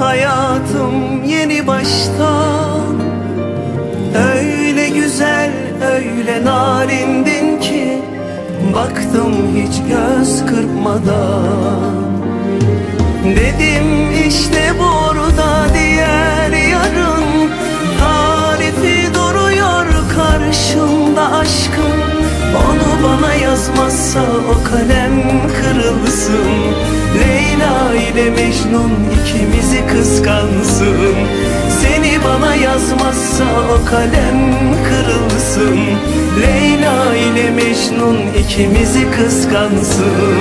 Hayatım yeni baştan. Öyle güzel, öyle narindin ki baktım hiç göz kırpmadan. Dedim işte burada diğer yarın, tarifi duruyor karşımda aşkın. Onu bana yazmazsa o kalem kırılsın. Leyla ile Mecnun ikimizi kıskansın. Seni bana yazmazsa o kalem kırılsın. Leyla ile Mecnun ikimizi kıskansın.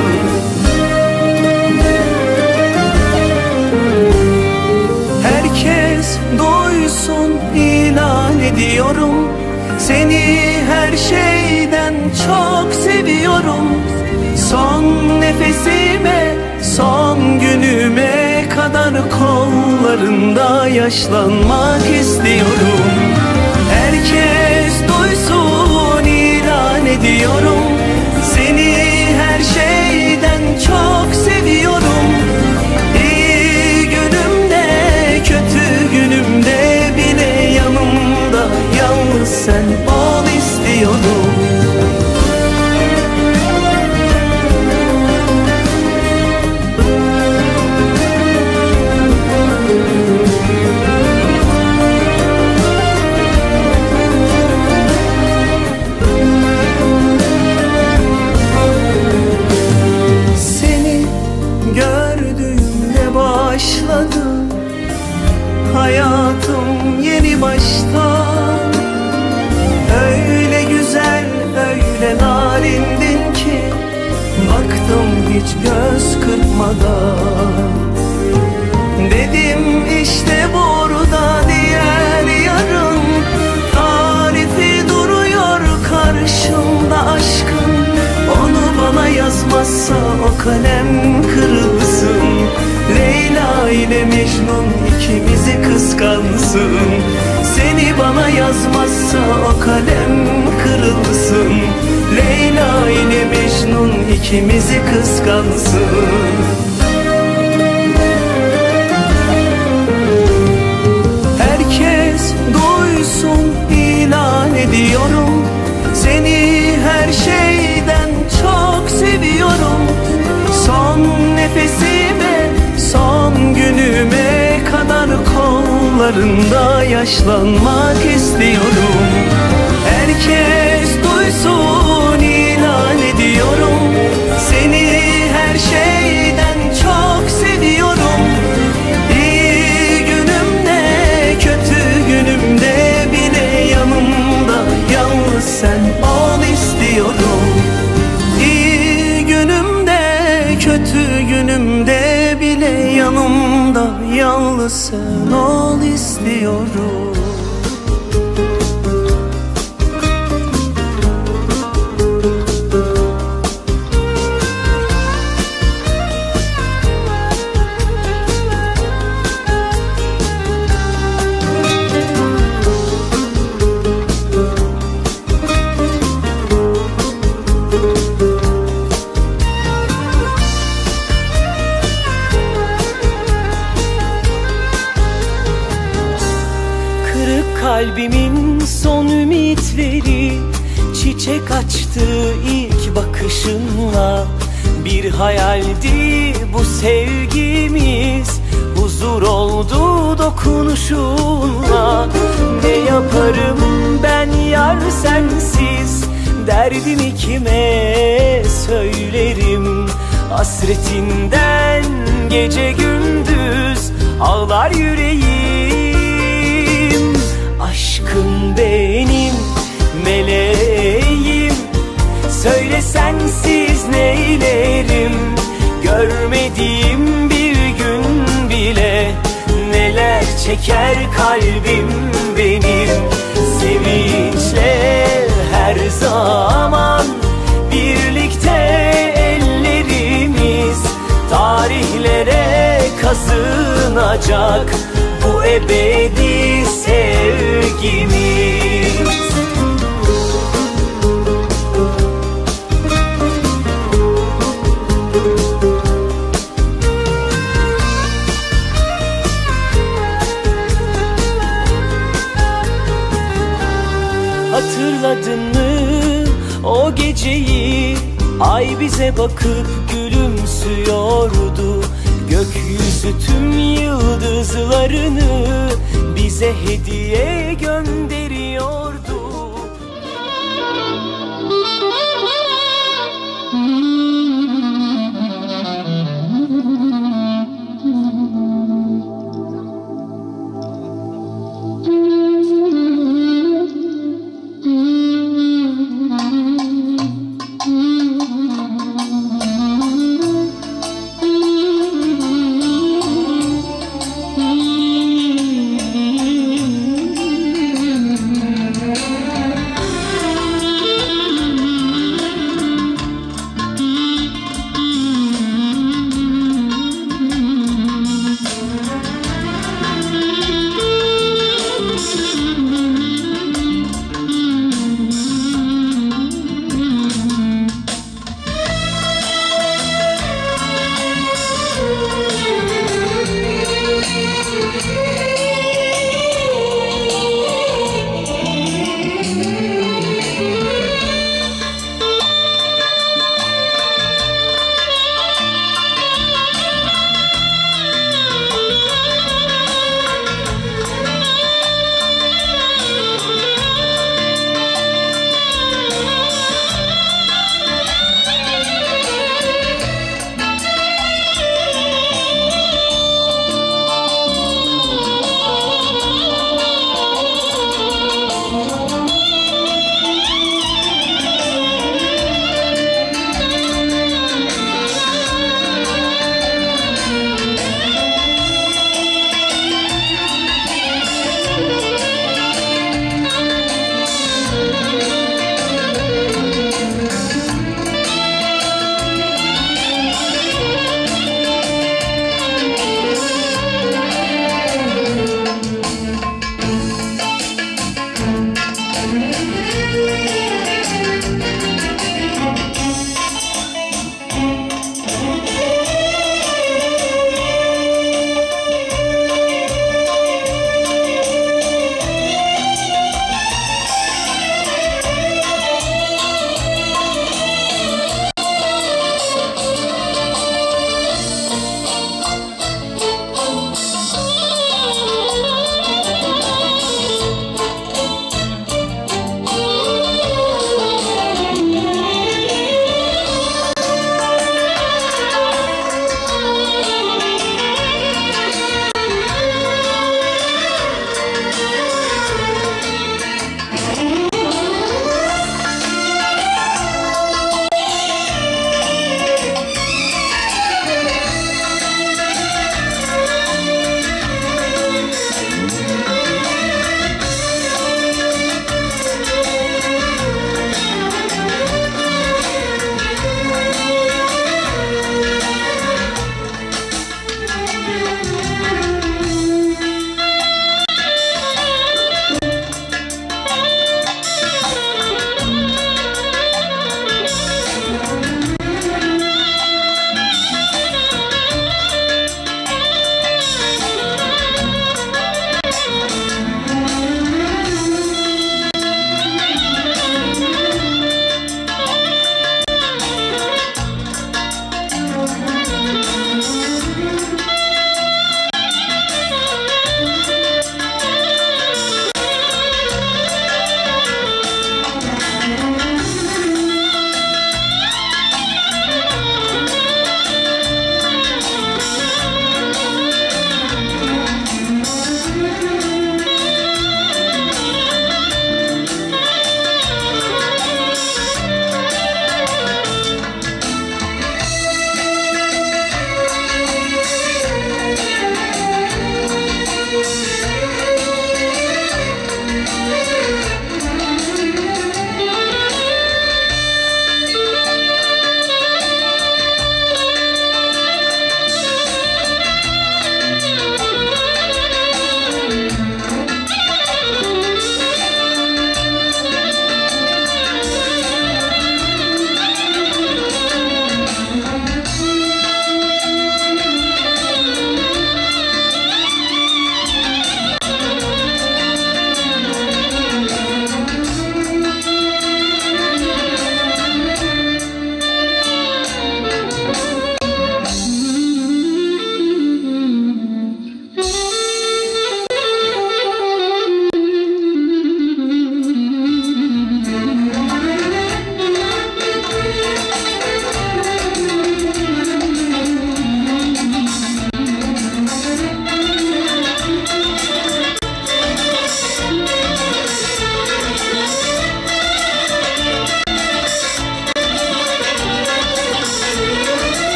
Herkes duysun ilan ediyorum, seni her şeyden çok seviyorum. Son nefesime, son günüme kadar kollarında yaşlanmak istiyorum. Herkes duysun ilan ediyorum, seni her şeyden çok seviyorum. İyi günümde, kötü günümde bile yanımda yalnız sen ol istiyorum. Seni gördüğümde başladı hayatım yeni baştan. Öyle güzel, öyle narindin ki baktım hiç göz kırpmadan. Dedim işte burada diğer yarın, tarifi duruyor karşımda aşkın. Onu bana yazmazsa o kalem kırılsın. Leyla ile Mecnun ikimizi kıskansın. Seni bana yazmazsa o kalem kırılsın. Leyla ile Mecnun ikimizi kıskansın. Herkes duysun ilan ediyorum, seni her şeyden çok seviyorum. Son nefesime, son günüme kadar kollarında yaşlanmak istiyorum. Herkes duysun ilan ediyorum, seni her şeyden çok seviyorum. İyi günümde, kötü günümde bile yanımda yalnız sen ol istiyorum. İyi günümde, kötü günümde bile yanımda yalnız sen ol istiyorum. Kalbimin son ümitleri çiçek açtı ilk bakışınla. Bir hayaldi bu sevgimiz, huzur oldu dokunuşunla. Ne yaparım ben yar sensiz, derdimi kime söylerim? Hasretinden gece gündüz ağlar yüreğim. Aşkım benim meleğim, söyle sensiz neylerim? Görmediğim bir gün bile neler çeker kalbim benim. Sevinçle her zaman birlikte ellerimiz, tarihlere kazınacak bu ebedi sevgimiz. geceyi ay bize bakıp gülümsüyordu. Gökyüzü tüm yıldızlarını bize hediye gönderiyordu.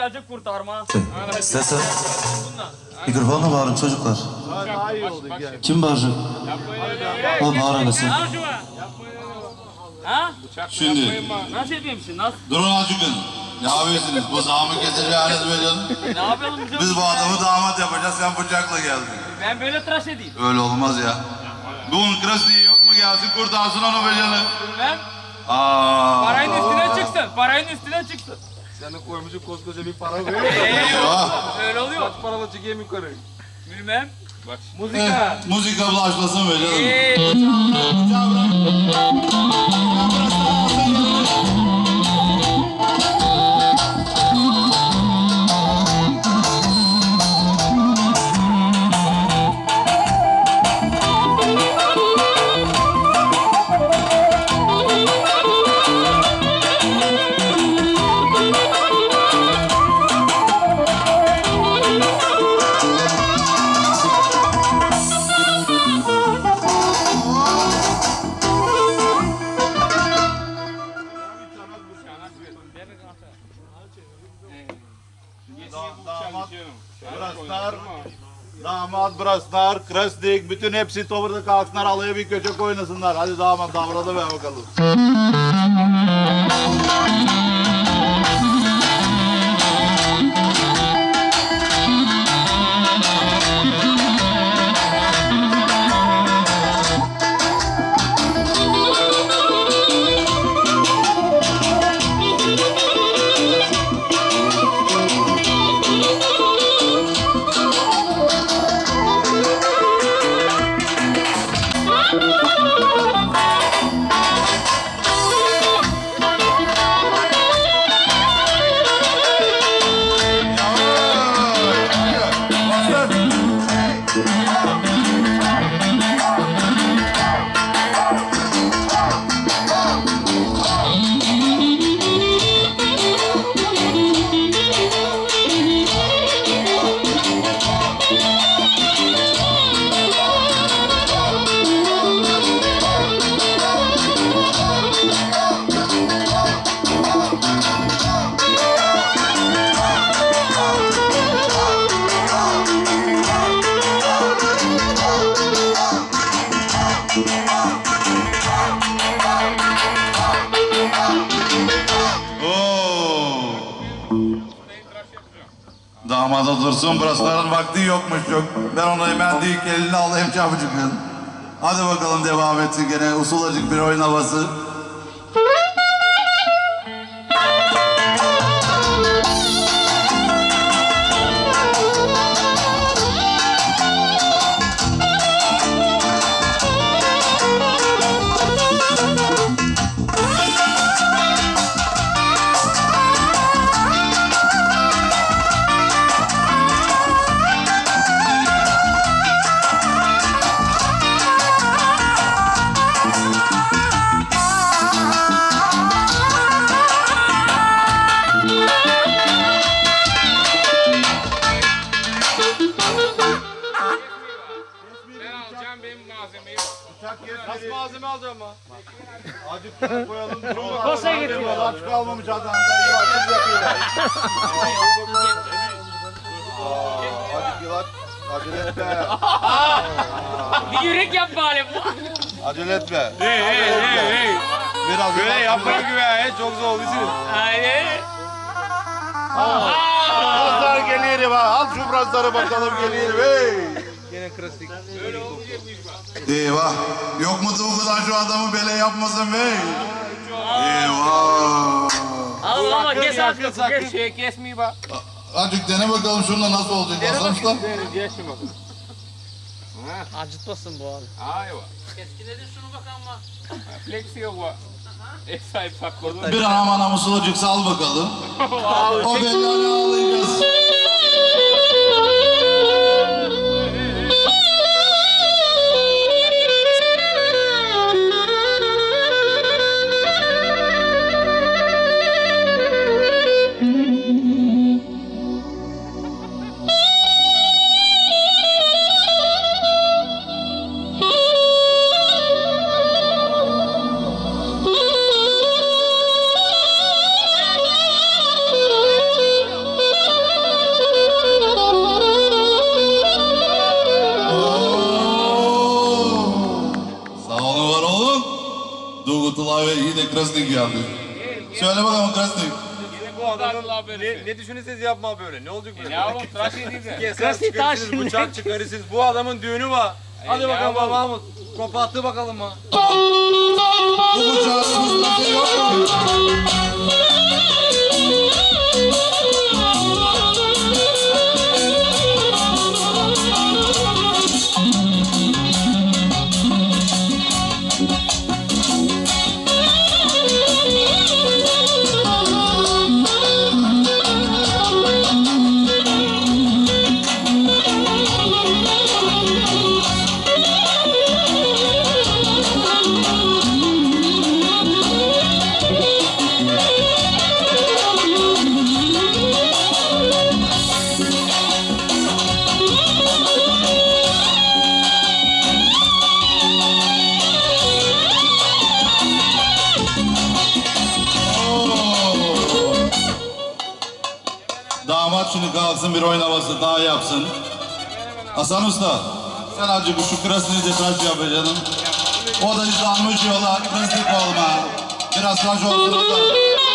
gelecek kurtarma. Sesi. Mikrofonla bağırın çocuklar. Kim bağıracak? O bağıramazsın. Ha? Şimdi Nasıl yapayım şimdi? Nasıl? durun acıkın. Ne yapıyorsunuz? Bu zamı getireceğiniz böyle. Ne yapalım biz? Biz bu adamı damat yapacağız, sen bıçakla geldin. Ben böyle tıraş edeyim. Öyle olmaz ya. Bunun krasniği yok mu, gelsin kurtarsın onu becanı. Bilmem. Aaa. Parayın üstüne çıksın. Parayın üstüne çıksın. Sen de koymuşsun koskoca bir para ver. Öyle oluyor. Kaç paralı çıkayım yukarı. Bilmem. Bak. Müzika. Müzika başlasın becanım. Bıçağı bırak. Damat, braslar, krasnik, bütün hepsi tavırda kalksınlar, alaya bir köçek oynasınlar. Hadi damat, davradı ver bakalım. Damada dursun, brasların vakti yokmuş çok. Ben onu hemen değil elini alayım çabucukun. Hadi bakalım devam etsin gene usulacık bir oyun havası. Nasıl malzeme alacağım ha? Acık koyalım. Kosa getiriyor. Aç kalmamış adam. Yılatsız yapıyorlar. Acık yılat. Acele etme. Bir yürek yap bari. Acele etme. Hey. Biraz Böyle yılat. yapmaya güven. Çok zor bizim. Aynen. Braslar geliyor ha. Al şu brasları bakalım geliyor. Hey. Gene klasik. Eyvah. Yok mu bu kadar şu adamı bele yapmasın bey? Eyvah. Allah kes artık. Kes. Şey kesmeyi bak. Azıcık dene bakalım şununla nasıl olacak. Hasan Usta. Geçtim bakalım. Acıtmasın bu abi. Ayva. Keskiledin şunu bak ama. Fleksi yok bu. Ev sahibi sakladı. Bir aman amusulacık sal bakalım. O belanı ağlayacağız. Doğutulay ve iyi de Krasnik geldi. Söyle bakalım Krasnik. Bu adamın ne düşünürseniz yapma böyle. Ne olacak böyle? Ya oğlum tıraş edeyim de. Keser çıkarırsınız, bıçak çıkarırsınız. Bu adamın düğünü var. Hadi bakalım Mahmut. Kopattı bakalım mı? Bu bıçağımızda yok mu? Damat şimdi kalksın bir oyun havası daha yapsın. Hasan Usta, sen azıcık şu Krasnik'i de tıraş yapacaksın. O da izlanmış yola, Krasnik olma. Biraz tıraş olsun o da.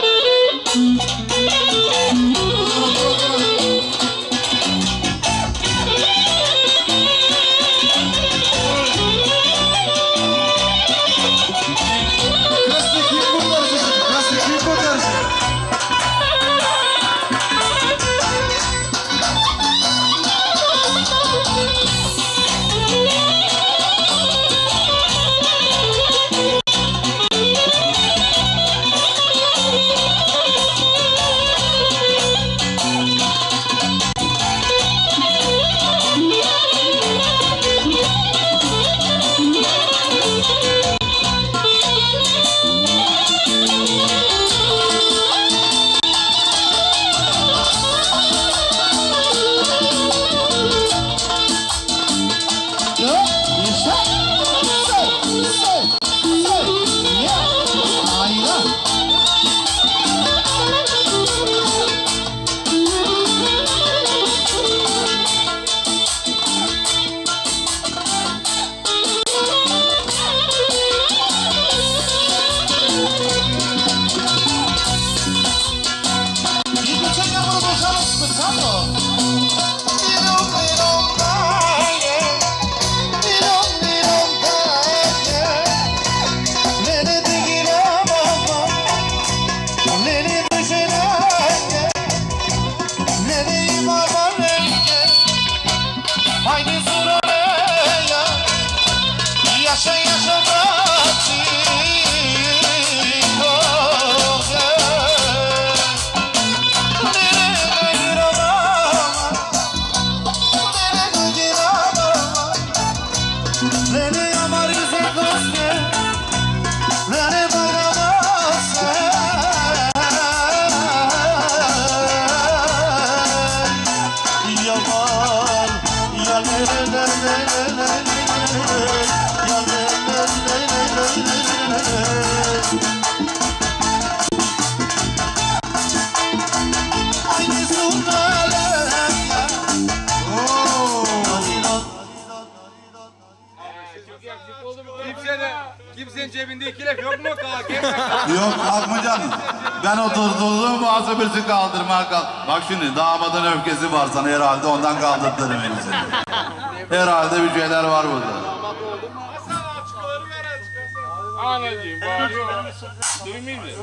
Krasnik kim kurtarıcı? Krasnik kim kurtarıcı? Kimsenin cebinde iki laf yok mu? Yok kalkmayacaksın. Ben oturduğum muhasebesi kaldırmaya kalk. Bak şimdi damadın öfkesi var sana herhalde ondan kaldırtırım seni. Herhalde bir şeyler var burada. Anacığım bağırıyor. Duymayayım mı?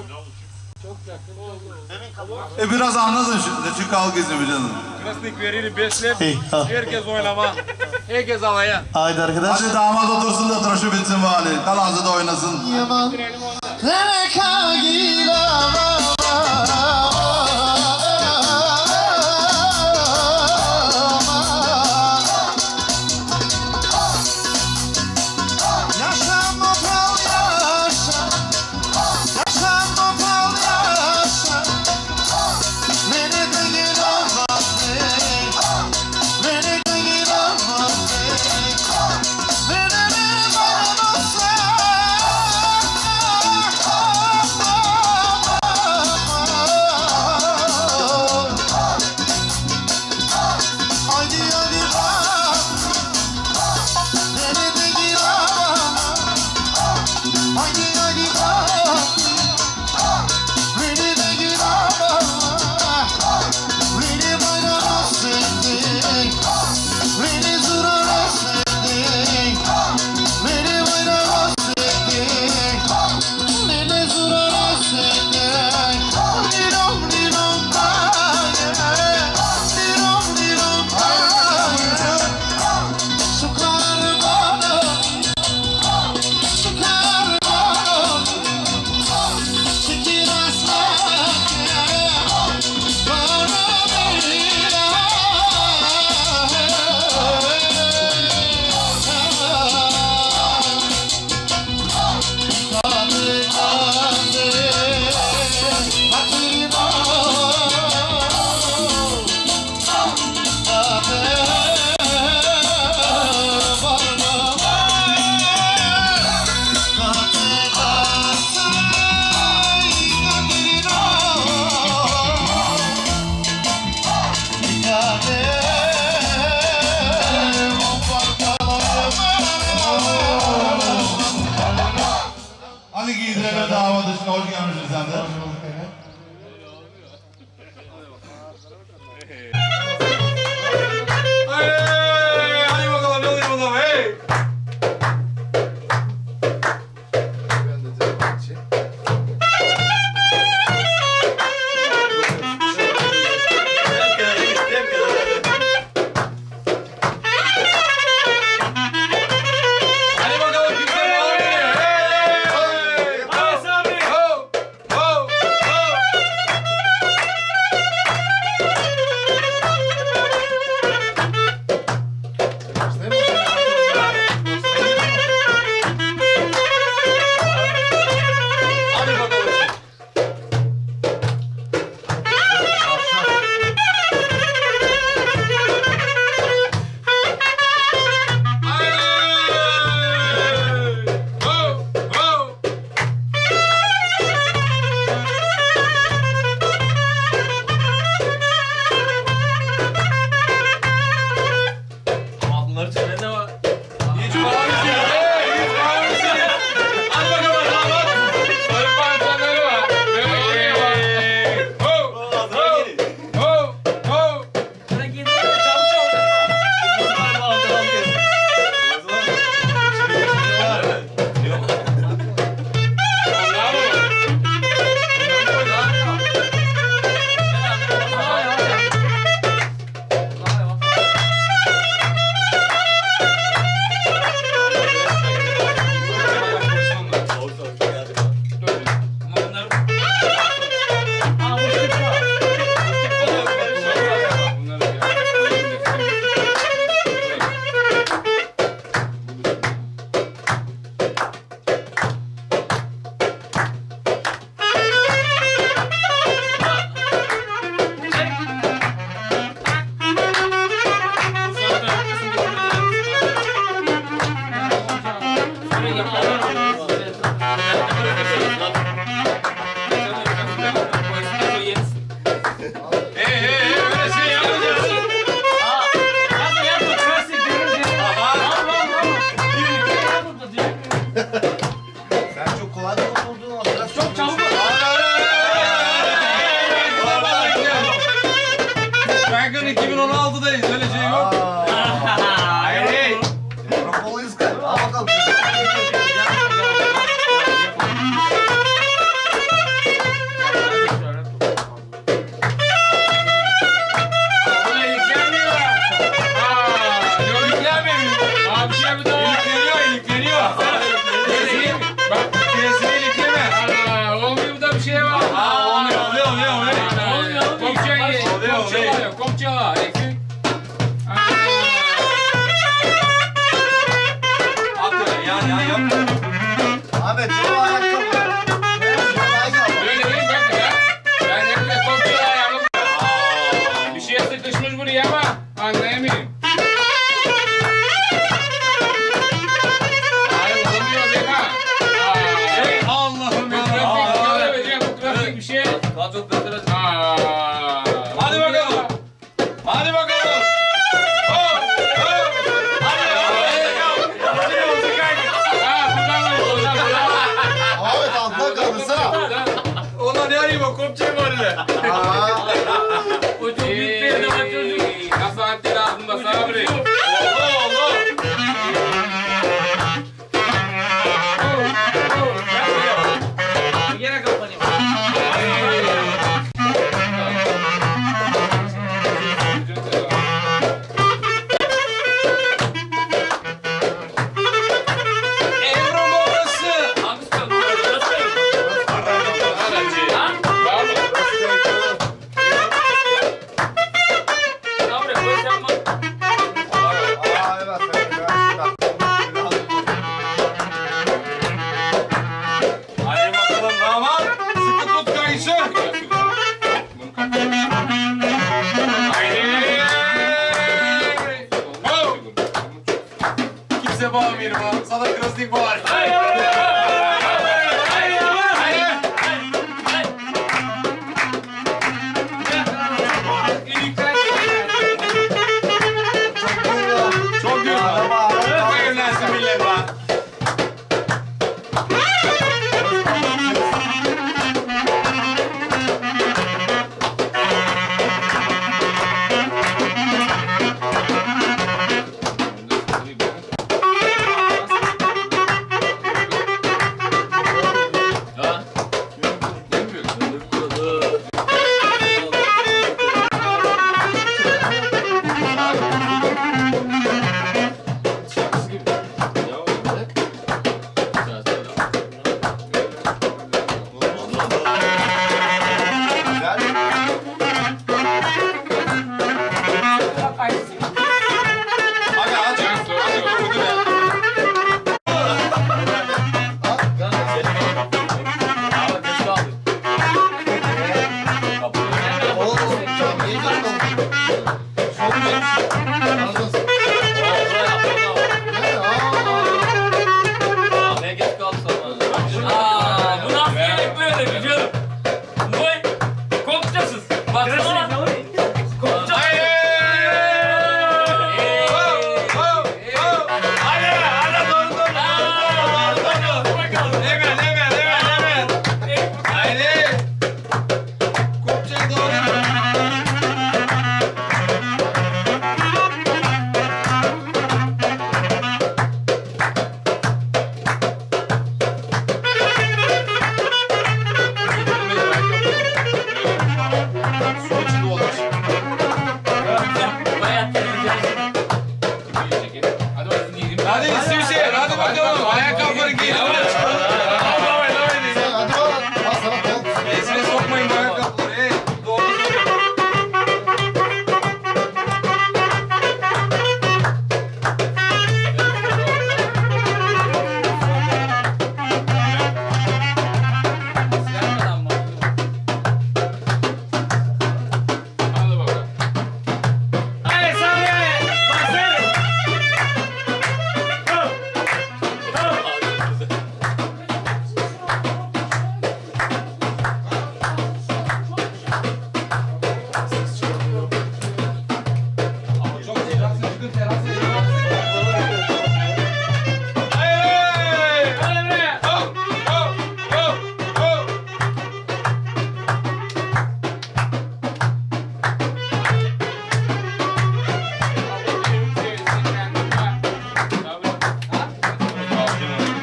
Biraz anlasın şu kalk izin canım. Krasnik verir besler. Herkes oynama. Herkes alaya. Haydi arkadaş. Hadi damat otursun da tıraşı bitsin bari. Kalansı da oynasın. Yaman. İngilizlere damat için hoş gelmişsin sen de. Hadi bakalım, yollayın bakalım. Hey!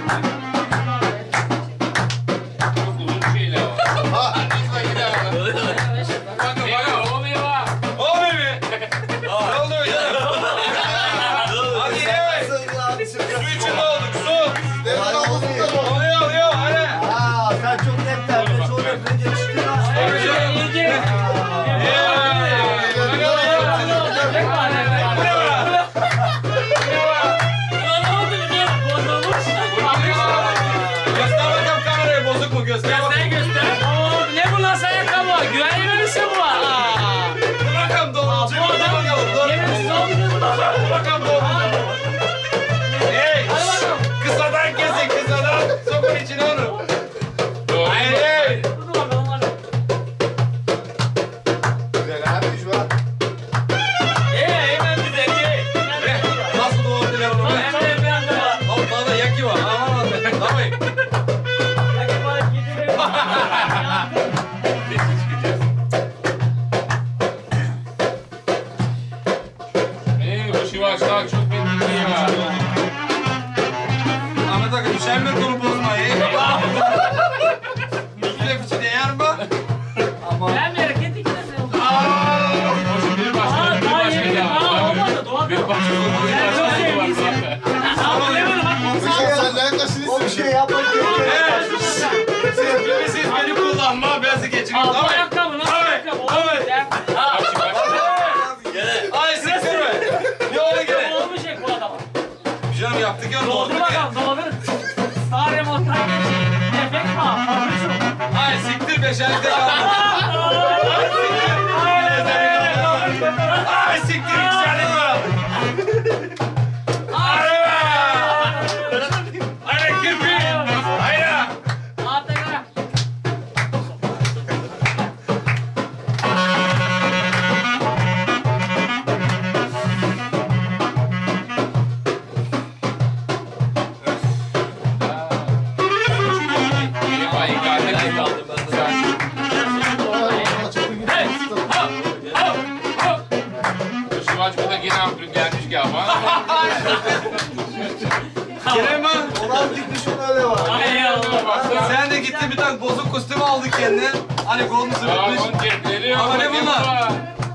Sen de gittin bir tane bozuk kostümü aldı kendine. Hani golünü sürtmüş. Ama ne bunlar?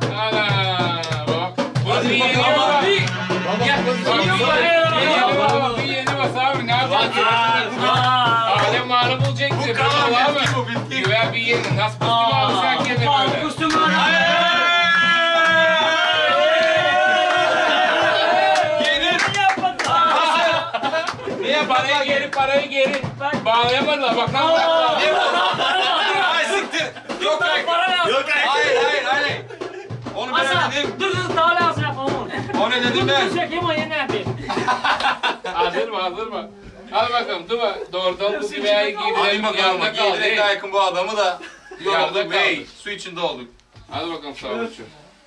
Bak. Bir yeni var. Bir yeni var abi. Ne yapacaksın? Alem malum olacaktı. Bu kadar bitki bu bitki. Güven bir yeni. Nasıl kostüm aldın sen kendine böyle? Kostümü Parayı geri. Bağlayamadılar bak lan. Ay siktir. Yok hayır. Onu ben dedim. Dur daha lazım yapalım. O ne dedim ben? Dur çekeyim o yeni yapayım. Hazır mı? Hadi bakalım doğrudan bu güveyi giydirelim. Hadi bakalım giydirek daha yakın bu adamı da. Yorulduk bey. Su içinde olduk. Hadi bakalım sağlıkçı.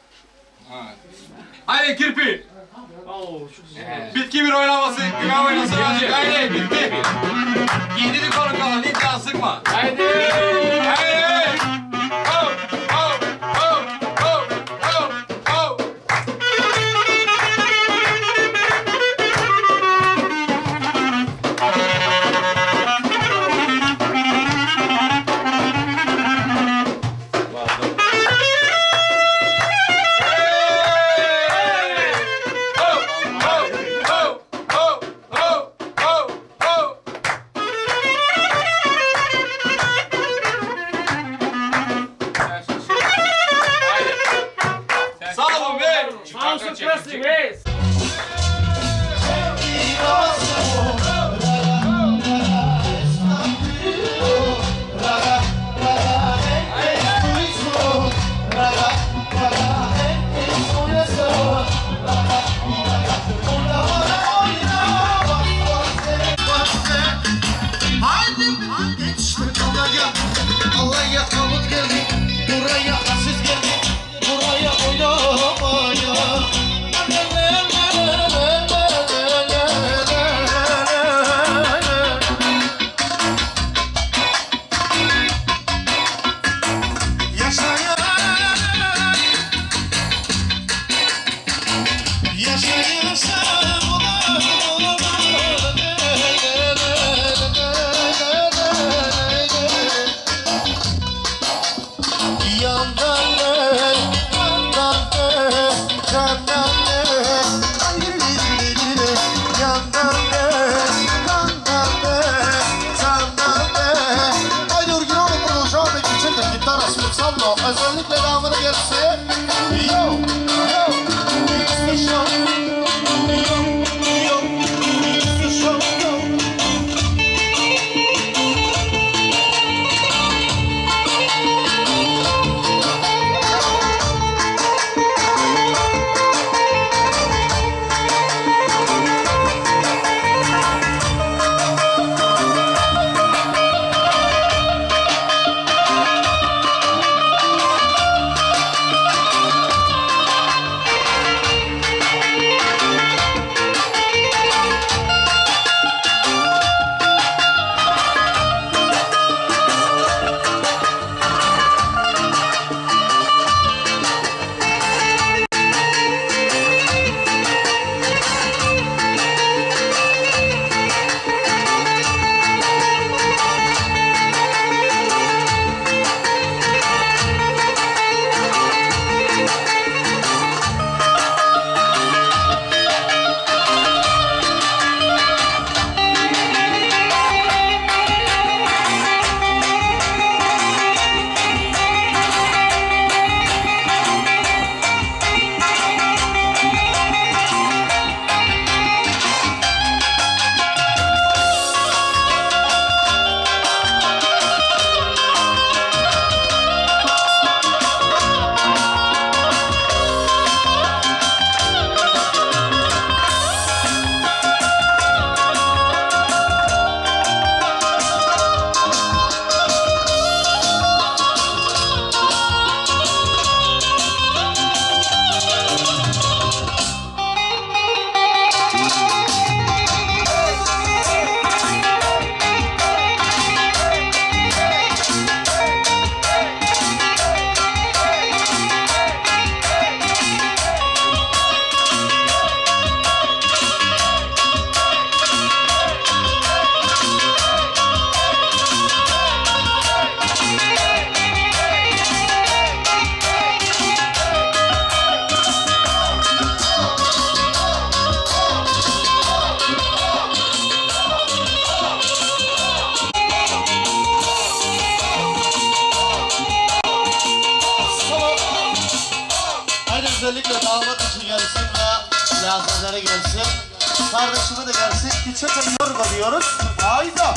Haydi kirpi. Bitki bir oynaması, güven oynasın. Haydi bitti. Giydirdik onu kalan, hiç can sıkma. Haydi. Show. Özellikle damına gelsin. Yo, yo, Mr. Show. Yo, yo, Mr. Show. Özellikle damat için gelsin ve lazımlara gelsin. Kardeşime de gelsin. Küçük yorga diyoruz. Hayda.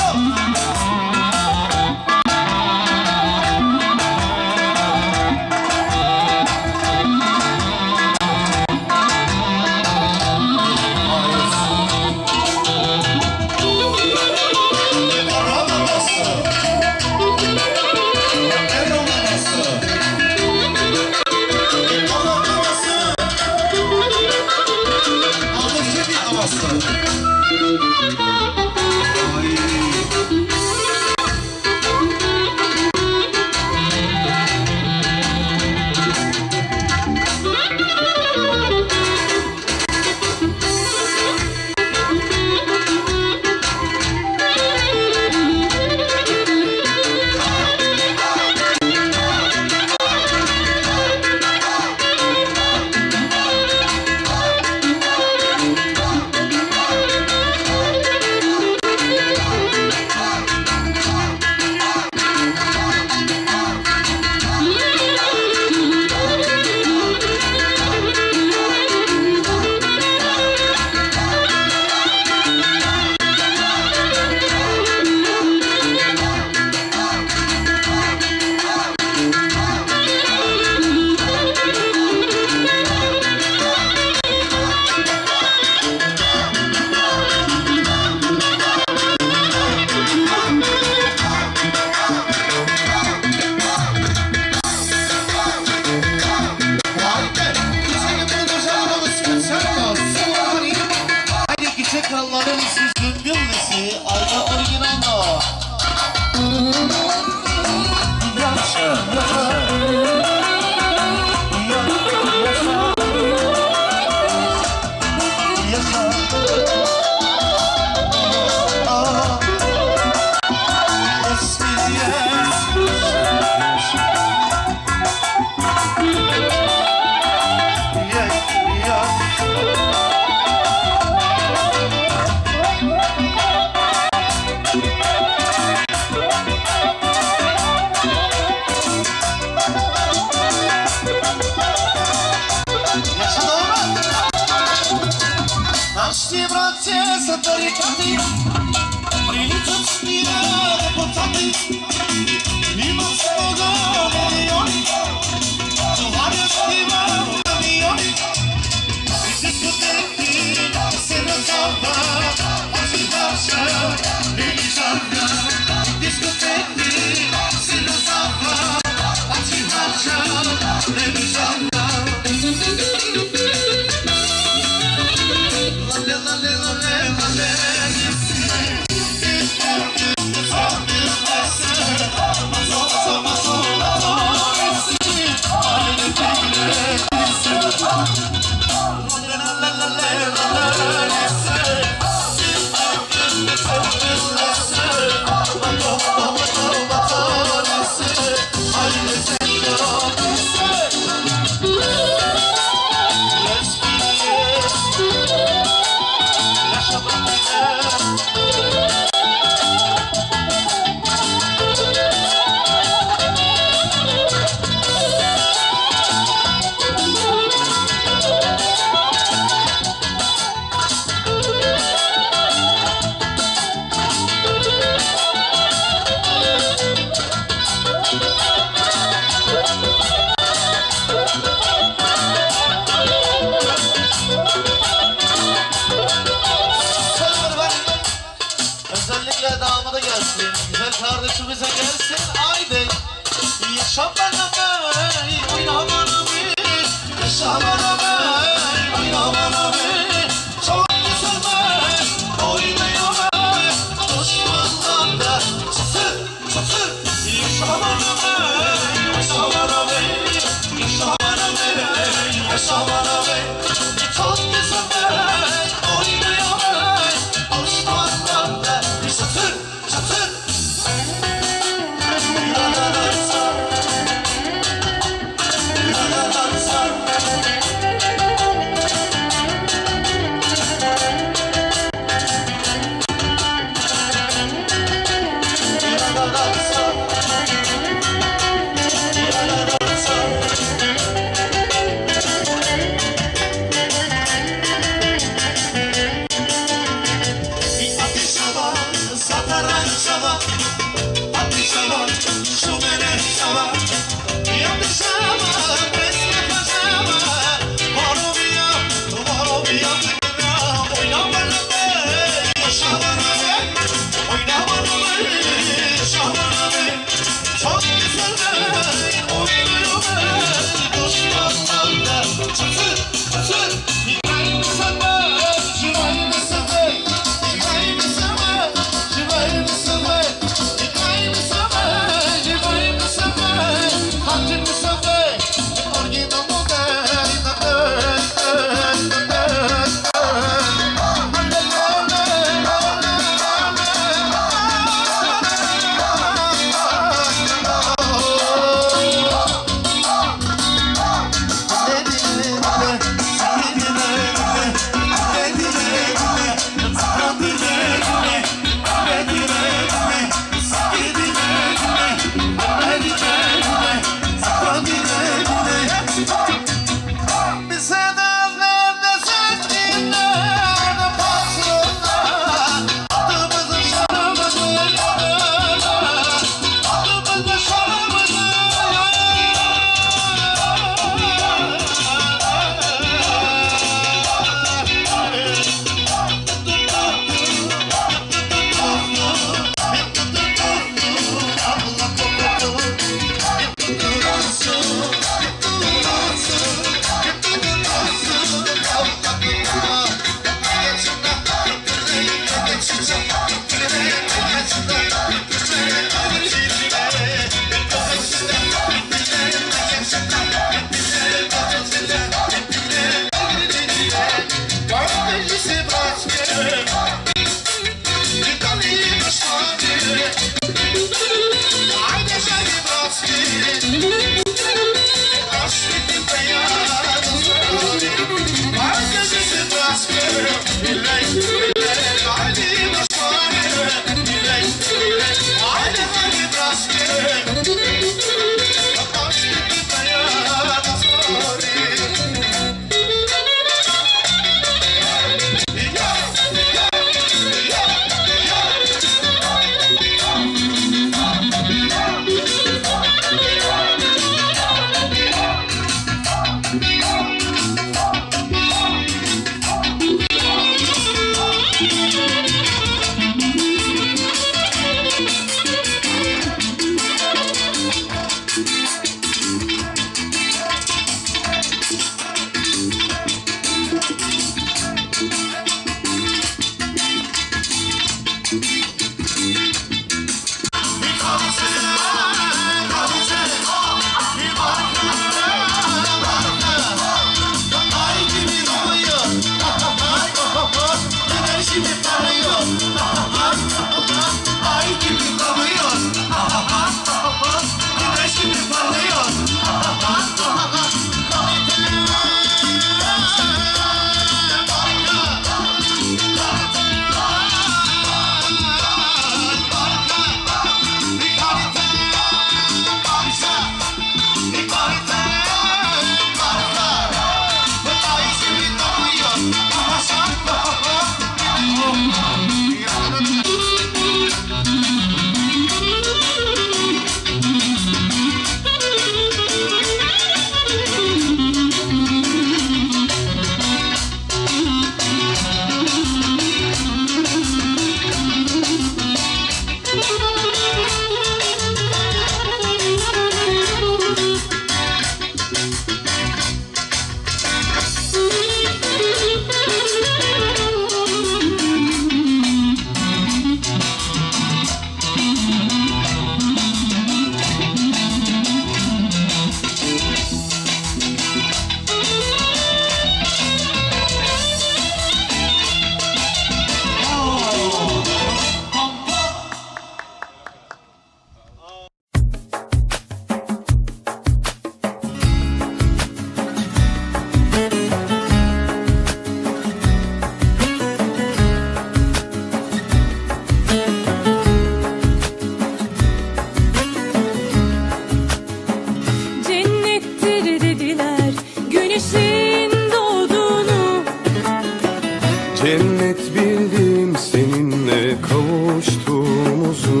uzun.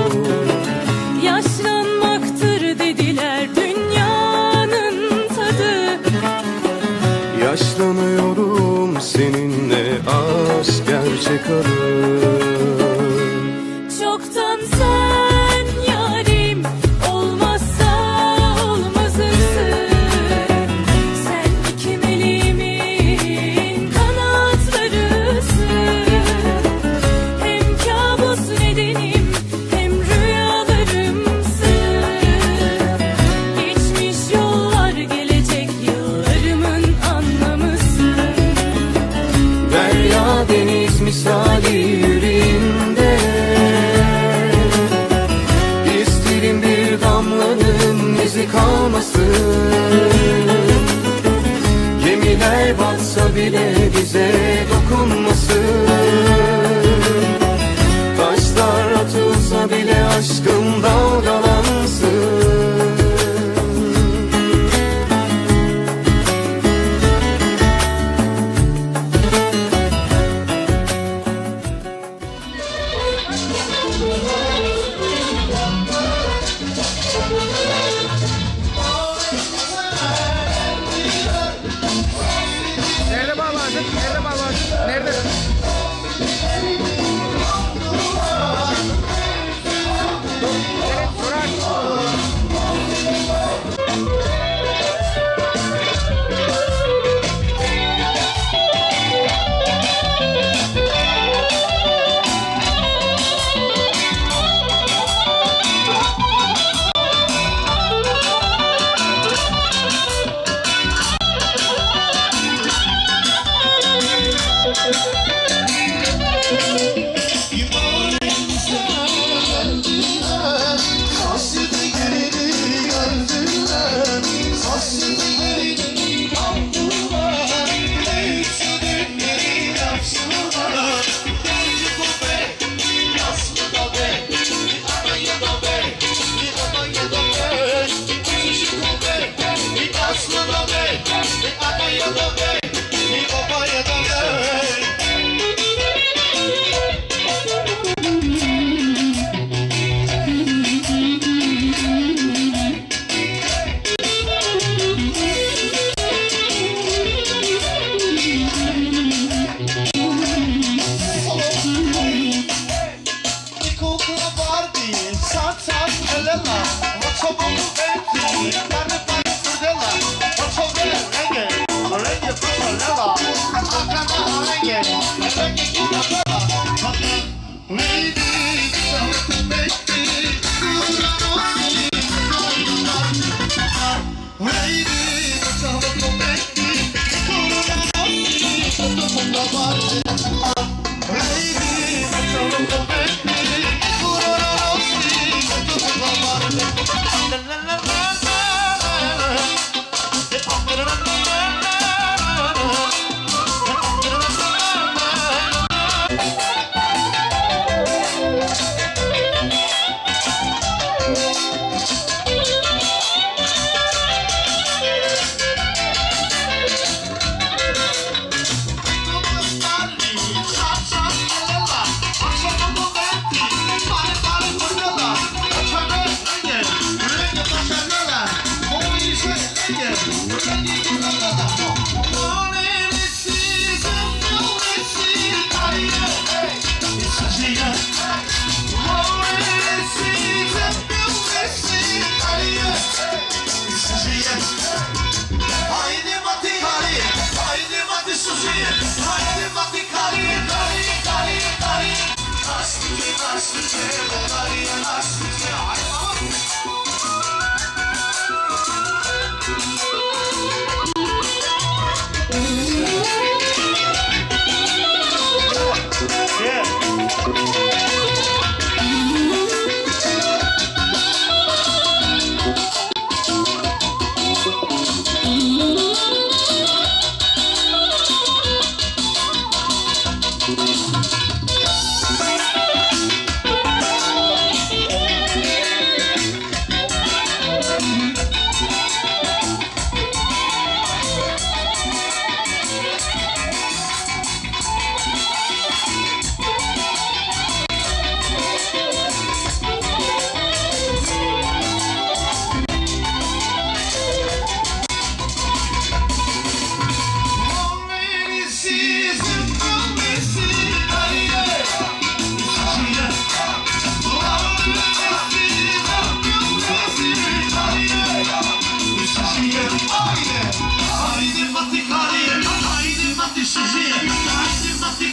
Yaşlanmaktır dediler dünyanın tadı. Yaşlanıyorum seninle aşk gerçek adı. Çoktan sen yarim, olmazsa olmazımsın. Sen iki meleğimin kanatlarısın. Hem kabus nedenim hem rüyalarımsın. Geçmiş yollar gelecek yıllarımın anlamısın. Derya deniz misali yüreğimde, İsterim bir damlanın izi kalmasın. Gemiler batsa bile bize dokunmasın. Taşlar atılsa bile aşkım dalgalansın. Nerede bağladın? Nerede bağladın? Nerede?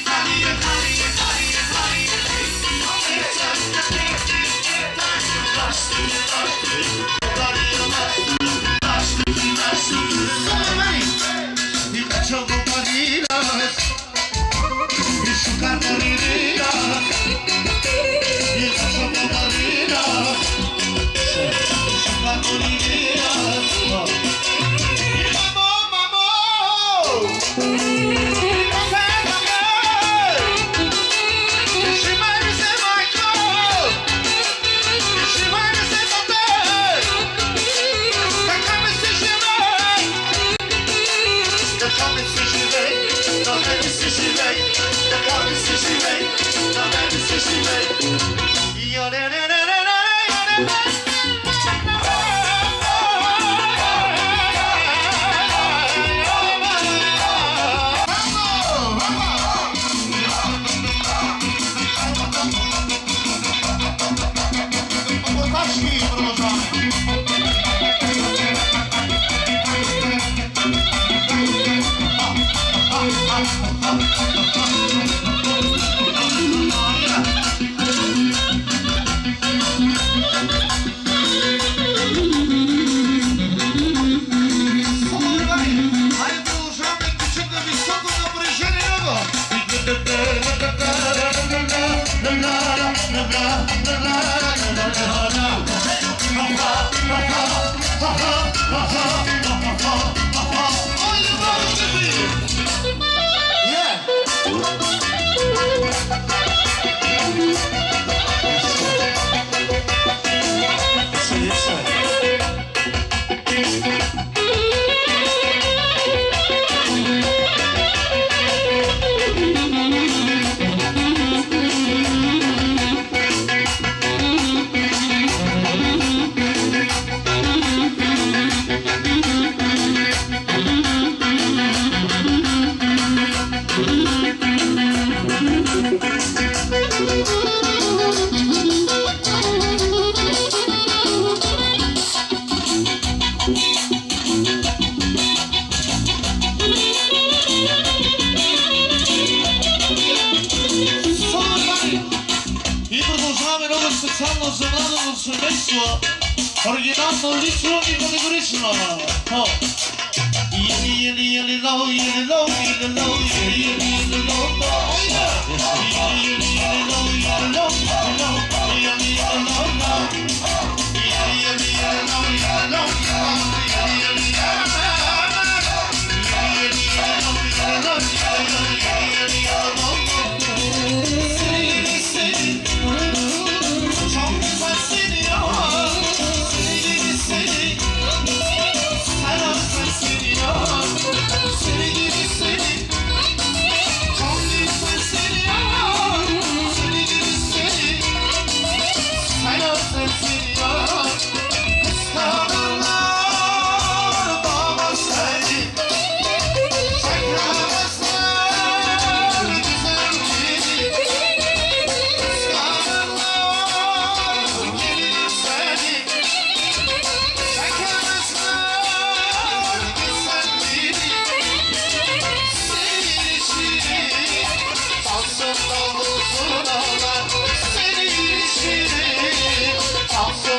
Seni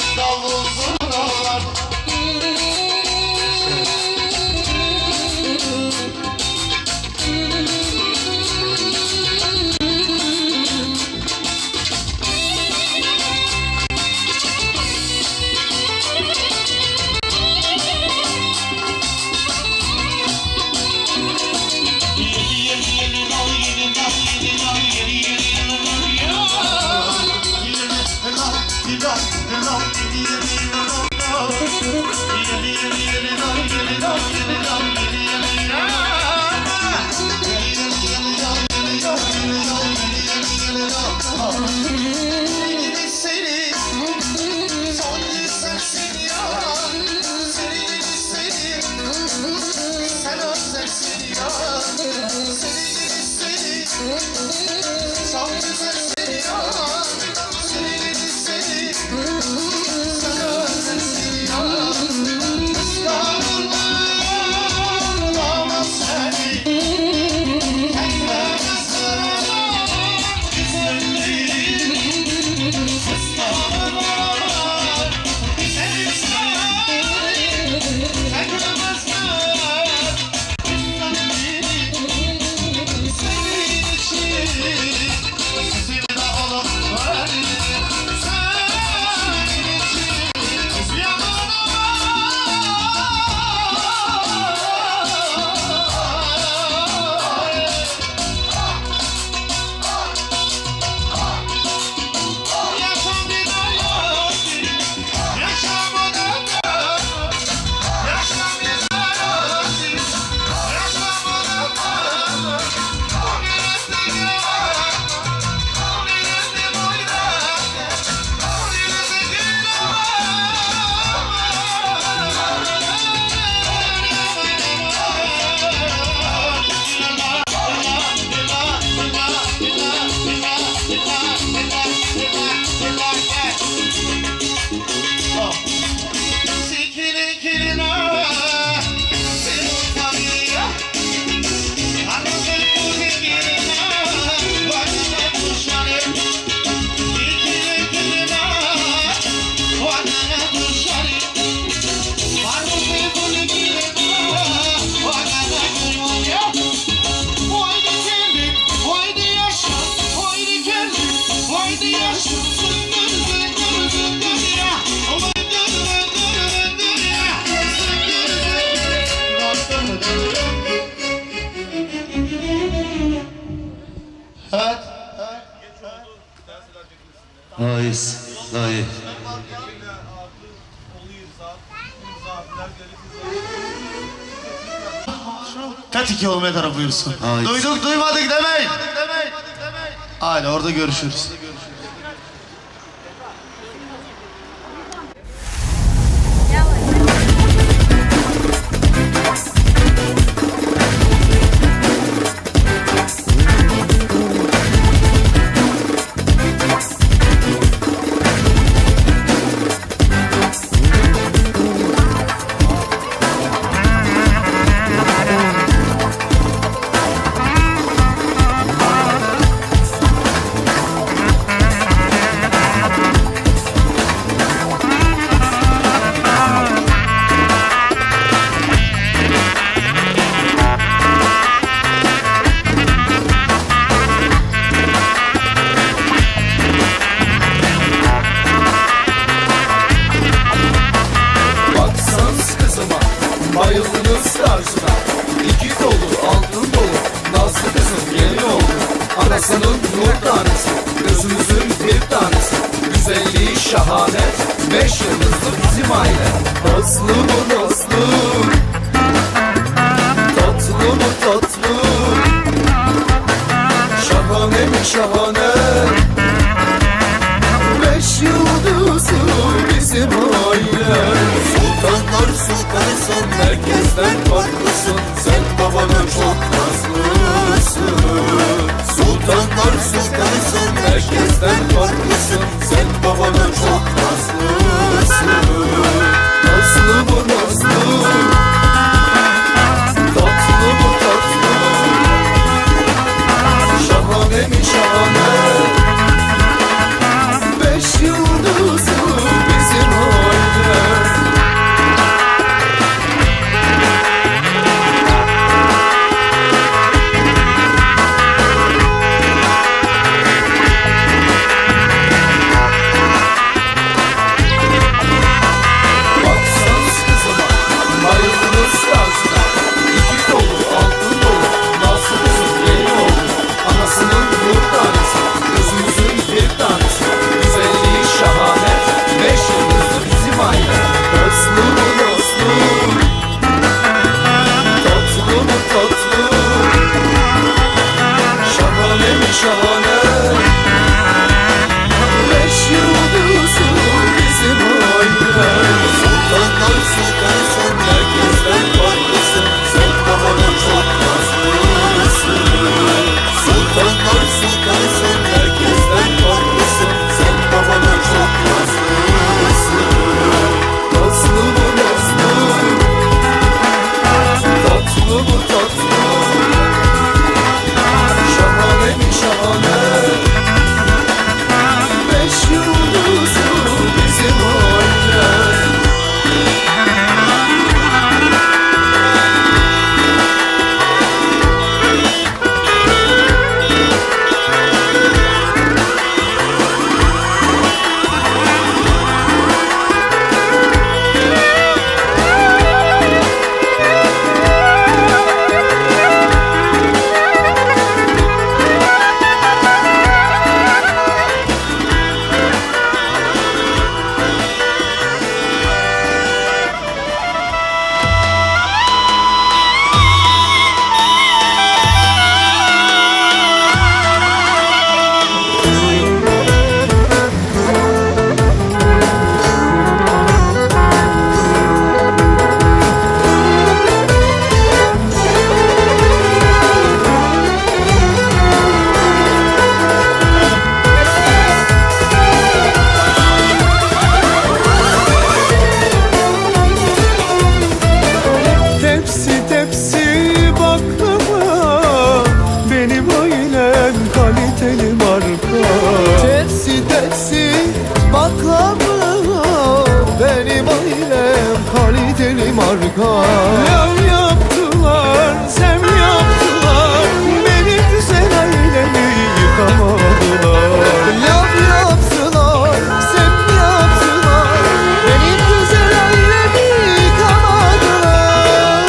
Haiz, daha iyi. Kaç kilometre buyursun. Haiz. Duyduk duymadık demeyin. Aynen orada görüşürüz. Bayıldınız tarzına, iki dolu altın dolu, nazlı kızım gelin oldu. Anasının nur tanesi, gözümüzün bir tanesi, güzelliği şahane, 5 yıldızlı bizim aile. Nazlı mı nazlı, tatlı mı tatlı, şahane mi şahane, 5 yıldızlı bizim aile. Sultanlar sultanısın, herkesten farklısın, sen babanın çok nazlısın. Sultanlar sultanısın, herkesten farklısın, sen babanın çok nazlısın. Nazlı mı nazlı, tatlı mı tatlı, şahane mi şahane, 5 yıldızlı bizim aile. Lav yaptılar, sem yaptılar, benim güzel ailemi yıkamadılar. Lav yaptılar, sem yaptılar, benim güzel ailemi yıkamadılar.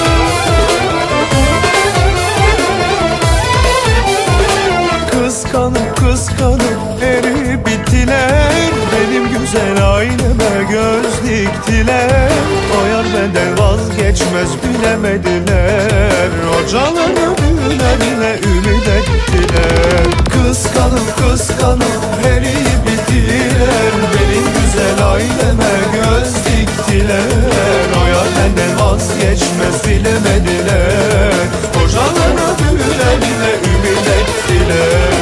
Kıskanır kıskanıp erip bittiler. Benim güzel aileme göz diktiler. O yar benden vazgeçmez bilemediler. O canın ömürlerine ümit ettiler. Kıskanıp erip bittiler. Benim güzel aileme göz diktiler. O yar benden vazgeçmez bilemediler. O canın ömürlerine ümit ettiler.